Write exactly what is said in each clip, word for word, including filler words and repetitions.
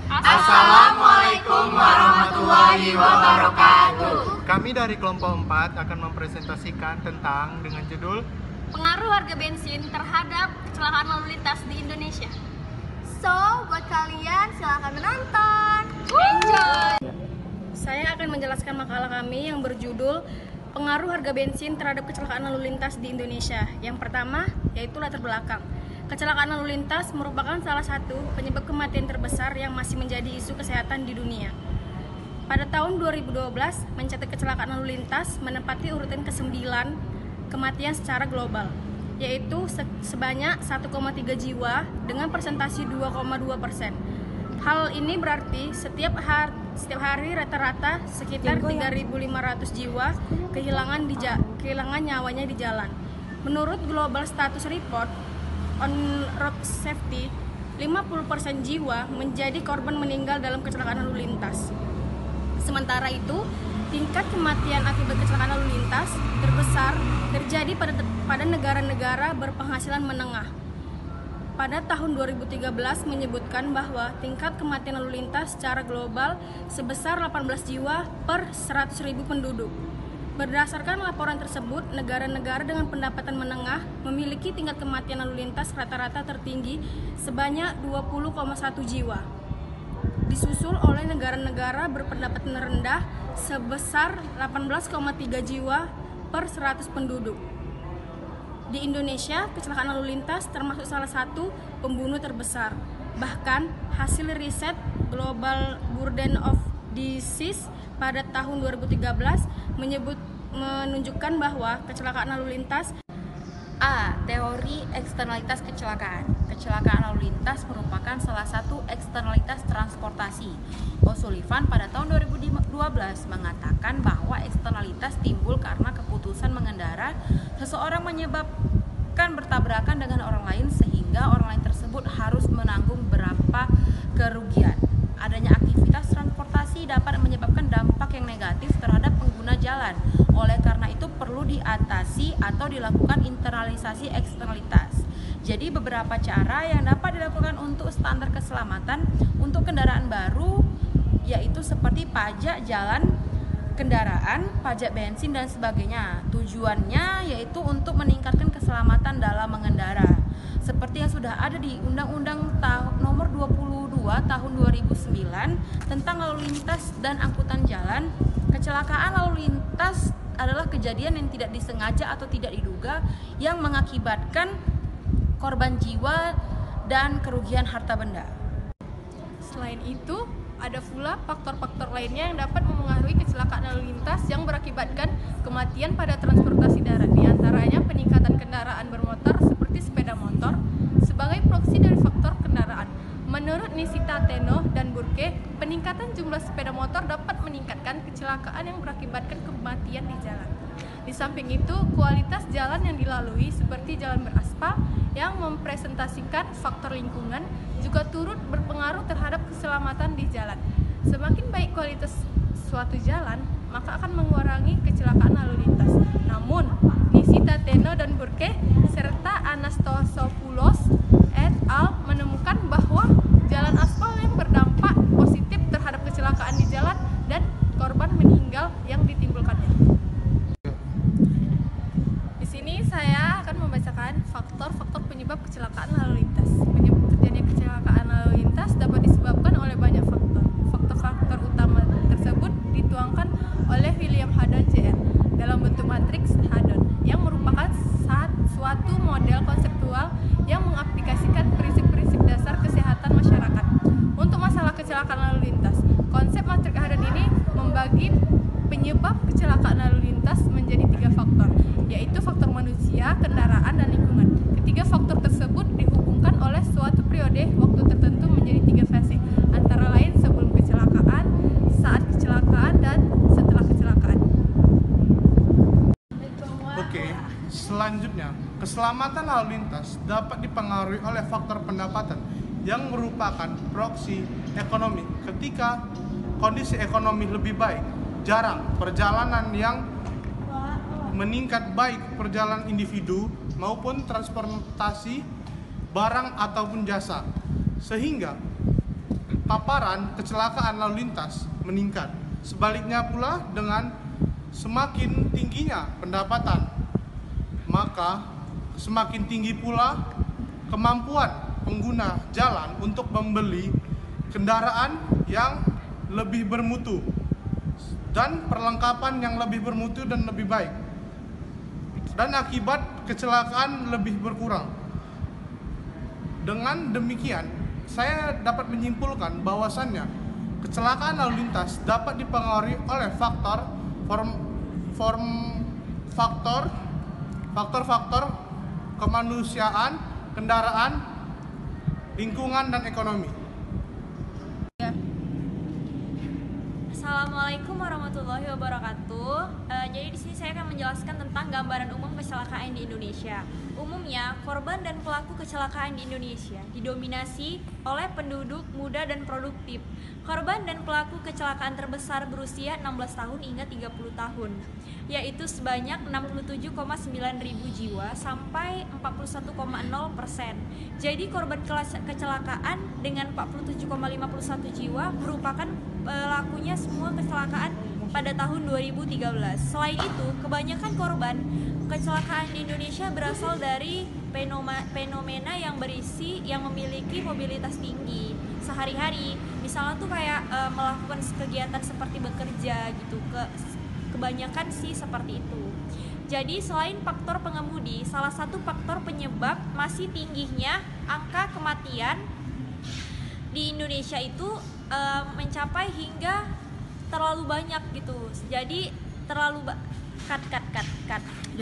Assalamualaikum warahmatullahi wabarakatuh. Kami dari kelompok empat akan mempresentasikan tentang dengan judul Pengaruh harga bensin terhadap kecelakaan lalu lintas di Indonesia. So, buat kalian silahkan menonton. Enjoy! Saya akan menjelaskan makalah kami yang berjudul Pengaruh harga bensin terhadap kecelakaan lalu lintas di Indonesia. Yang pertama, yaitu latar belakang. Kecelakaan lalu lintas merupakan salah satu penyebab kematian terbesar yang masih menjadi isu kesehatan di dunia. Pada tahun dua ribu dua belas, mencatat kecelakaan lalu lintas menempati urutan kesembilan kematian secara global, yaitu sebanyak satu koma tiga jiwa dengan persentase dua koma dua persen. Hal ini berarti setiap hari, setiap hari rata-rata sekitar tiga ribu lima ratus jiwa kehilangan di kehilangan nyawanya di jalan. Menurut Global Status Report on Road Safety, lima puluh persen jiwa menjadi korban meninggal dalam kecelakaan lalu lintas. Sementara itu, tingkat kematian akibat kecelakaan lalu lintas terbesar terjadi pada pada negara-negara berpenghasilan menengah. Pada tahun dua ribu tiga belas menyebutkan bahwa tingkat kematian lalu lintas secara global sebesar delapan belas jiwa per seratus ribu penduduk. Berdasarkan laporan tersebut, negara-negara dengan pendapatan menengah memiliki tingkat kematian lalu lintas rata-rata tertinggi sebanyak dua puluh koma satu jiwa. Disusul oleh negara-negara berpendapatan rendah sebesar delapan belas koma tiga jiwa per seratus penduduk. Di Indonesia, kecelakaan lalu lintas termasuk salah satu pembunuh terbesar. Bahkan, hasil riset Global Burden of Disease pada tahun dua ribu tiga belas menyebut menunjukkan bahwa kecelakaan lalu lintas A. Teori eksternalitas kecelakaan. Kecelakaan lalu lintas merupakan salah satu eksternalitas transportasi. O'Sullivan pada tahun dua ribu dua belas mengatakan bahwa eksternalitas timbul karena keputusan mengendara seseorang menyebabkan bertabrakan dengan orang lain sehingga orang lain tersebut harus menanggung berapa kerugian. Adanya aktivitas transportasi dapat menyebabkan dampak yang negatif terhadap pengguna jalan. Oleh karena itu perlu diatasi atau dilakukan internalisasi eksternalitas. Jadi beberapa cara yang dapat dilakukan untuk standar keselamatan untuk kendaraan baru yaitu seperti pajak jalan kendaraan, pajak bensin dan sebagainya. Tujuannya yaitu untuk meningkatkan keselamatan dalam mengendara. Seperti yang sudah ada di Undang-Undang Nomor dua puluh dua Tahun dua ribu sembilan tentang lalu lintas dan angkutan jalan. Kecelakaan lalu lintas adalah kejadian yang tidak disengaja atau tidak diduga yang mengakibatkan korban jiwa dan kerugian harta benda. Selain itu, ada pula faktor-faktor lainnya yang dapat mempengaruhi kecelakaan lalu lintas yang berakibatkan kematian pada transportasi darat. Di antaranya peningkatan kendaraan bermotor seperti sepeda motor sebagai proksi dari faktor kendaraan. Menurut Nisita Teno dan Burke, peningkatan jumlah sepeda motor dapat meningkatkan kecelakaan yang berakibatkan kematian di jalan. Di samping itu, kualitas jalan yang dilalui seperti jalan beraspal yang mempresentasikan faktor lingkungan juga turut berpengaruh terhadap keselamatan di jalan. Semakin baik kualitas suatu jalan, maka akan mengurangi kecelakaan lalu lintas. Namun, Nisita Teno dan Burke serta Anastasiopoulos et al. Menemukan bahwa jalan aspal yang berdampak positif terhadap kecelakaan di jalan dan korban meninggal yang ditimbulkannya. Di sini saya akan membacakan faktor-faktor penyebab kecelakaan lalu lintas. Penyebab terjadinya kecelakaan lalu lintas dapat disebabkan oleh banyak faktor. Faktor-faktor utama tersebut dituangkan oleh William Hadon Jr dalam bentuk matriks Hadon yang merupakan suatu model konseptual yang mengaplikasikan prinsip-prinsip dasar kesehatan masyarakat untuk masalah kecelakaan lalu lintas. Konsep matriks Hadon ini membagi penyebab kecelakaan lalu lintas menjadi tiga faktor, yaitu faktor manusia, kendaraan, dan lingkungan. Ketiga faktor tersebut dihubungkan oleh suatu periode waktu tertentu menjadi tiga fase, antara lain sebelum kecelakaan, saat kecelakaan, dan setelah kecelakaan. Oke, selanjutnya, keselamatan lalu lintas dapat dipengaruhi oleh faktor pendapatan yang merupakan proksi ekonomi. Ketika kondisi ekonomi lebih baik, jarak perjalanan yang meningkat baik perjalanan individu maupun transportasi barang ataupun jasa, sehingga paparan kecelakaan lalu lintas meningkat. Sebaliknya pula, dengan semakin tingginya pendapatan, maka semakin tinggi pula kemampuan pengguna jalan untuk membeli kendaraan yang lebih bermutu dan perlengkapan yang lebih bermutu dan lebih baik, dan akibat kecelakaan lebih berkurang. Dengan demikian, saya dapat menyimpulkan bahwasannya kecelakaan lalu lintas dapat dipengaruhi oleh faktor form, form faktor faktor-faktor kemanusiaan, kendaraan, lingkungan, dan ekonomi. Assalamualaikum warahmatullahi wabarakatuh. E, jadi di sini saya akan menjelaskan tentang gambaran umum kecelakaan di Indonesia. Umumnya, korban dan pelaku kecelakaan di Indonesia didominasi oleh penduduk muda dan produktif. Korban dan pelaku kecelakaan terbesar berusia enam belas tahun hingga tiga puluh tahun, yaitu sebanyak enam puluh tujuh koma sembilan ribu jiwa sampai empat puluh satu koma nol persen. Jadi korban kecelakaan dengan empat puluh tujuh koma lima puluh satu jiwa merupakan pelakunya semua kecelakaan pada tahun dua ribu tiga belas. Selain itu, kebanyakan korban kecelakaan di Indonesia berasal dari fenomena yang berisi yang memiliki mobilitas tinggi sehari-hari. Misalnya tuh kayak e, melakukan kegiatan seperti bekerja gitu. Ke kebanyakan sih seperti itu. Jadi selain faktor pengemudi, salah satu faktor penyebab masih tingginya angka kematian di Indonesia itu e, mencapai hingga terlalu banyak gitu. Jadi terlalu ba- cut cut cut cut.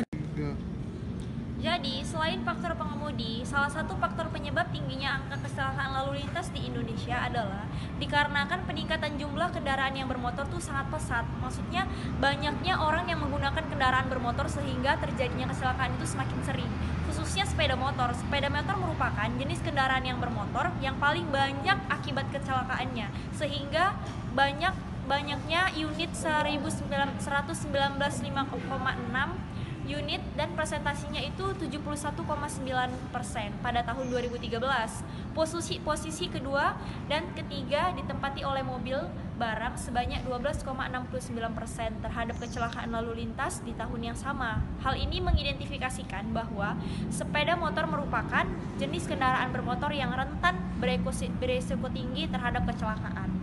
Jadi, selain faktor pengemudi, salah satu faktor penyebab tingginya angka kecelakaan lalu lintas di Indonesia adalah dikarenakan peningkatan jumlah kendaraan yang bermotor tuh sangat pesat. Maksudnya, banyaknya orang yang menggunakan kendaraan bermotor sehingga terjadinya kecelakaan itu semakin sering. Khususnya sepeda motor. Sepeda motor merupakan jenis kendaraan yang bermotor yang paling banyak akibat kecelakaannya, sehingga banyak banyaknya unit seratus sembilan belas koma enam unit dan presentasinya itu tujuh puluh satu koma sembilan persen pada tahun dua ribu tiga belas. Posisi posisi kedua dan ketiga ditempati oleh mobil barang sebanyak dua belas koma enam sembilan persen terhadap kecelakaan lalu lintas di tahun yang sama. Hal ini mengidentifikasikan bahwa sepeda motor merupakan jenis kendaraan bermotor yang rentan beresiko tinggi terhadap kecelakaan.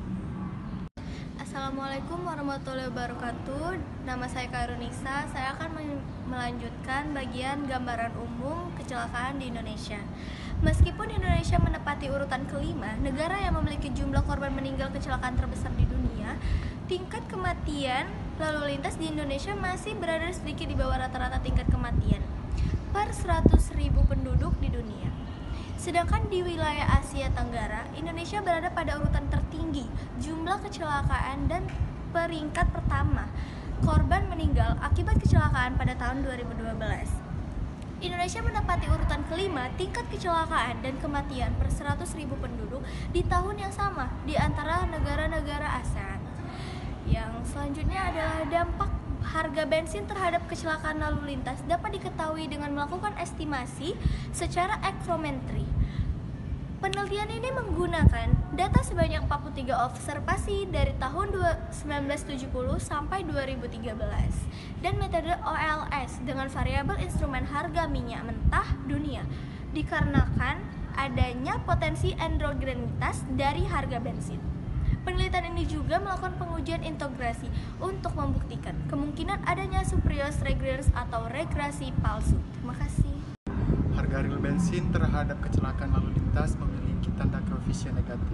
Assalamualaikum warahmatullahi wabarakatuh. Nama saya Karunisa. Saya akan melanjutkan bagian gambaran umum kecelakaan di Indonesia. Meskipun Indonesia menempati urutan kelima, negara yang memiliki jumlah korban meninggal kecelakaan terbesar di dunia, tingkat kematian lalu lintas di Indonesia masih berada sedikit di bawah rata-rata tingkat kematian per seratus ribu penduduk di dunia. Sedangkan di wilayah Asia Tenggara, Indonesia berada pada urutan tertinggi jumlah kecelakaan dan peringkat pertama korban meninggal akibat kecelakaan pada tahun dua ribu dua belas. Indonesia menempati urutan kelima tingkat kecelakaan dan kematian per seratus ribu penduduk di tahun yang sama di antara negara-negara ASEAN. Yang selanjutnya adalah dampak harga bensin terhadap kecelakaan lalu lintas dapat diketahui dengan melakukan estimasi secara ekrometri. Penelitian ini menggunakan data sebanyak empat puluh tiga observasi dari tahun seribu sembilan ratus tujuh puluh sampai dua ribu tiga belas dan metode O L S dengan variabel instrumen harga minyak mentah dunia dikarenakan adanya potensi endogenitas dari harga bensin. Penelitian ini juga melakukan pengujian integrasi untuk membuktikan kemungkinan adanya spurious regress atau regresi palsu. Terima kasih. Harga real bensin terhadap kecelakaan lalu lintas memiliki tanda koefisien negatif,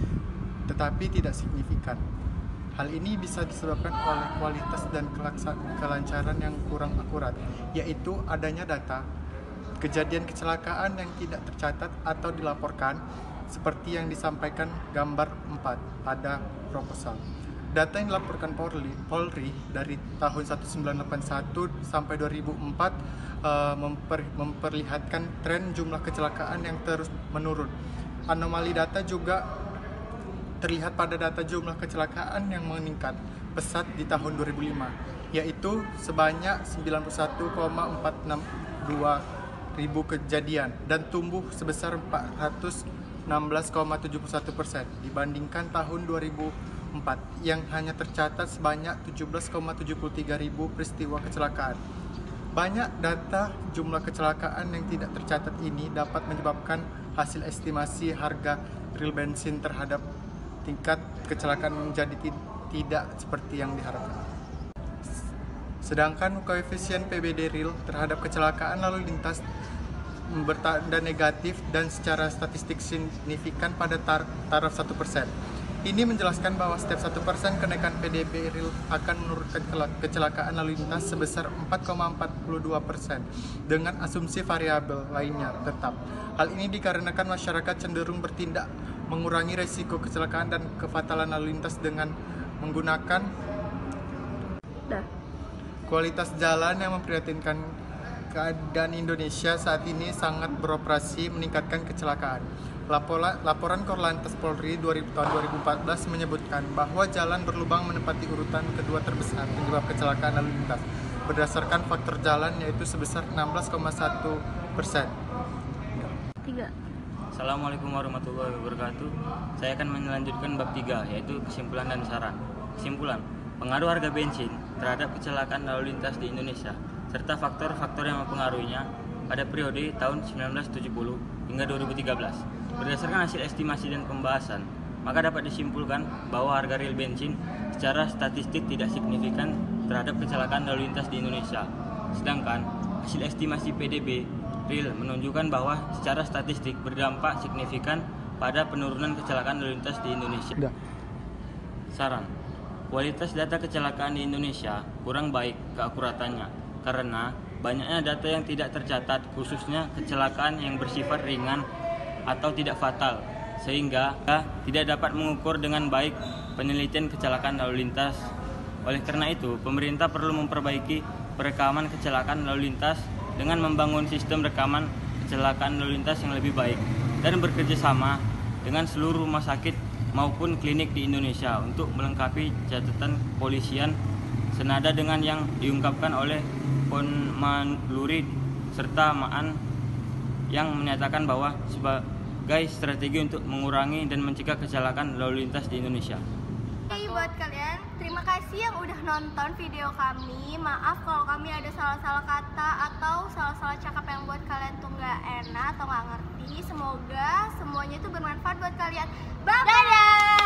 tetapi tidak signifikan. Hal ini bisa disebabkan oleh kualitas dan kelancaran yang kurang akurat, yaitu adanya data kejadian kecelakaan yang tidak tercatat atau dilaporkan, seperti yang disampaikan gambar empat pada proposal. Data yang dilaporkan Polri, Polri dari tahun seribu sembilan ratus delapan puluh satu sampai dua ribu empat uh, memper, memperlihatkan tren jumlah kecelakaan yang terus menurun. Anomali data juga terlihat pada data jumlah kecelakaan yang meningkat pesat di tahun dua ribu lima, yaitu sebanyak sembilan puluh satu koma empat enam dua ribu kejadian dan tumbuh sebesar empat ratus enam belas koma tujuh satu persen dibandingkan tahun dua ribu empat yang hanya tercatat sebanyak tujuh belas koma tujuh tiga ribu peristiwa kecelakaan. Banyak data jumlah kecelakaan yang tidak tercatat ini dapat menyebabkan hasil estimasi harga real bensin terhadap tingkat kecelakaan menjadi tidak seperti yang diharapkan. Sedangkan koefisien P B D real terhadap kecelakaan lalu lintas bertanda negatif dan secara statistik signifikan pada tar taraf satu persen. Ini menjelaskan bahwa setiap satu persen kenaikan P D B real akan menurunkan kecelakaan lalu lintas sebesar empat koma empat dua persen dengan asumsi variabel lainnya tetap. Hal ini dikarenakan masyarakat cenderung bertindak mengurangi resiko kecelakaan dan kefatalan lalu lintas dengan menggunakan Dah. kualitas jalan yang memprihatinkan. Keadaan Indonesia saat ini sangat beroperasi meningkatkan kecelakaan. Laporan, laporan Korlantas Polri tahun dua ribu empat belas menyebutkan bahwa jalan berlubang menempati urutan kedua terbesar penyebab kecelakaan lalu lintas berdasarkan faktor jalan yaitu sebesar enam belas koma satu persen. Tiga. Assalamualaikum warahmatullahi wabarakatuh. Saya akan melanjutkan bab tiga yaitu kesimpulan dan saran. Kesimpulan, pengaruh harga bensin terhadap kecelakaan lalu lintas di Indonesia serta faktor-faktor yang mempengaruhinya pada periode tahun seribu sembilan ratus tujuh puluh hingga dua ribu tiga belas. Berdasarkan hasil estimasi dan pembahasan, maka dapat disimpulkan bahwa harga real bensin secara statistik tidak signifikan terhadap kecelakaan lalu lintas di Indonesia. Sedangkan hasil estimasi P D B real menunjukkan bahwa secara statistik berdampak signifikan pada penurunan kecelakaan lalu lintas di Indonesia. Saran, kualitas data kecelakaan di Indonesia kurang baik keakuratannya karena banyaknya data yang tidak tercatat, khususnya kecelakaan yang bersifat ringan atau tidak fatal, sehingga tidak dapat mengukur dengan baik penelitian kecelakaan lalu lintas. Oleh karena itu, pemerintah perlu memperbaiki perekaman kecelakaan lalu lintas dengan membangun sistem rekaman kecelakaan lalu lintas yang lebih baik dan bekerja sama dengan seluruh rumah sakit maupun klinik di Indonesia untuk melengkapi catatan kepolisian senada dengan yang diungkapkan oleh Ponmaluri serta Maan yang menyatakan bahwa sebagai strategi untuk mengurangi dan mencegah kecelakaan lalu lintas di Indonesia. Oke, buat kalian, terima kasih yang udah nonton video kami. Maaf kalau kami ada salah-salah kata atau salah-salah cakap yang buat kalian tuh nggak enak atau nggak ngerti. Semoga semuanya itu bermanfaat buat kalian. Bye-bye!